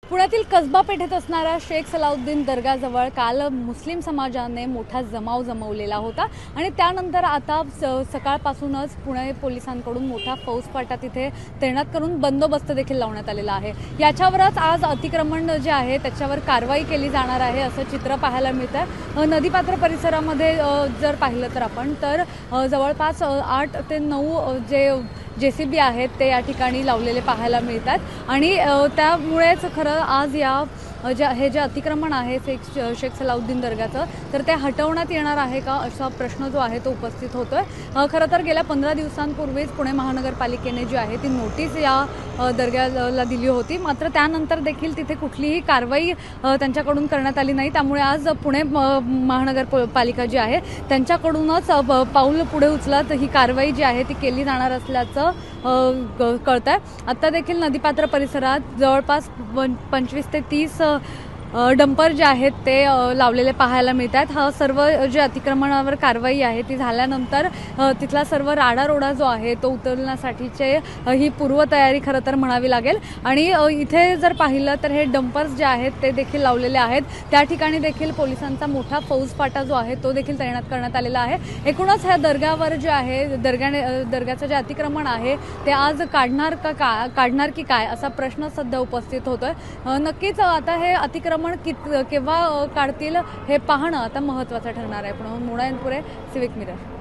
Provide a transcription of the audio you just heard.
पुण्यातील कसबा पेठेत असणाऱ्या शेख सलाउद्दीन दर्गाजवळ काल मुस्लिम समाजाने मोठा जमाव जमवलेला होता आणि त्यानंतर आता सकाळपासूनच पुणे पोलिसांकडून मोठा फौजफाटा तिथे तैनात करून बंदोबस्त देखील लावण्यात आलेला आहे। याच्यावरच आज अतिक्रमण जे आहे त्याच्यावर कारवाई केली जाणार आहे असं चित्र पाहायला मिळतं। नदीपात्र परिसरामध्ये जर पाहिलं तर आपण तर जवळपास 8 ते 9 जे JCB आहेत ते या ठिकाणी लावलेले पाहायला मिळतात आणि त्यामुळेच खरं आज हे जे अतिक्रमण आहे शेख सलाउद्दीन दर्गाचं तर ते हटवण्यात येणार आहे का असा प्रश्न जो आहे तो उपस्थित होतोय। खरं तर गेल्या 15 दिवसांपूर्वीच पुणे महानगरपालिकेने जी आहे ती नोटीस या दर्ग्याला दिली होती, मात्र त्यानंतर देखील तिथे कुठलीही कारवाई त्यांच्याकडून करण्यात आली नाही। त्यामुळे आज पुणे महानगरपालिका जी आहे त्यांच्याकडूनच पाऊल पुढे उचलत ही कारवाई जी आहे ती केली जाणार असल्याचं कळतंय। आता देखील नदीपात्र परिसरात जवळपास 25 ते 30 डंपर जे आहेत ते लावलेले पाहायला मिळतात। हा सर्व जे अतिक्रमणावर कारवाई आहे ती झाल्यानंतर तिथला सर्व राडारोडा जो आहे तो उतरवण्यासाठीचे ही पूर्वतयारी खरं तर म्हणावी लागेल। आणि इथे जर पाहिलं तर हे डंपर्स जे आहेत ते देखील लावलेले आहेत, त्या ठिकाणी देखील पोलिसांचा मोठा फौजफाटा जो आहे तो देखील तैनात करण्यात आलेला आहे। एकूणच ह्या दर्ग्यावर जे आहे दर्ग्याचं जे अतिक्रमण आहे ते आज काढणार की काय असा प्रश्न सध्या उपस्थित होतोय। नक्कीच आता हे अतिक्रमण केव्हा काढतील हे पाहणं आता महत्त्वाचं ठरणार आहे। पण मोडायनपुरे, सिविक मिरर।